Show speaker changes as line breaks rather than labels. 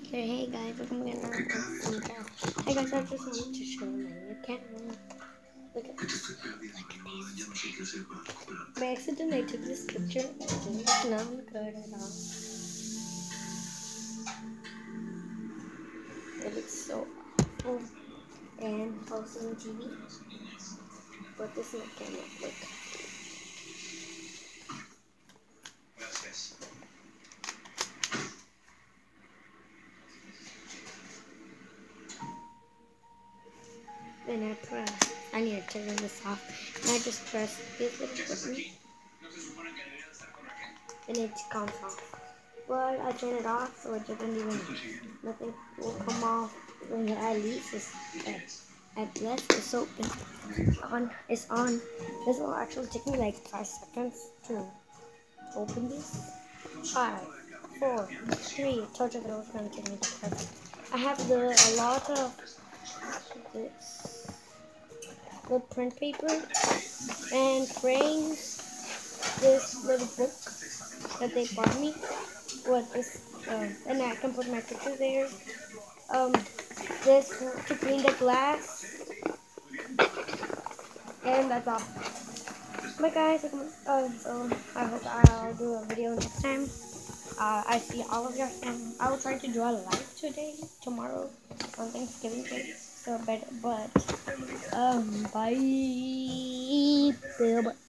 Hey guys, welcome again. Hey guys, I just wanted to show my new camera. Look at this. By accident, I took this picture. It didn't sound good at all. It looks so awful and also on TV. But this is my camera. Look. And I need to turn this off. And I just press this little button. And it comes off. But I turn it off so it doesn't even, nothing will come off. When at least it's at less it's open. It's on. This will actually take me like 5 seconds to open this. 5, 4, 3. I told you that it was gonna take me that perfect. I have a lot of this, the print paper and frames. This little book that they bought me. What this? And I can put my picture there. This to clean the glass, and that's all. But guys, so I hope I'll do a video next time. I see all of your. I will try to do a live tomorrow, on Thanksgiving Day. So, bye.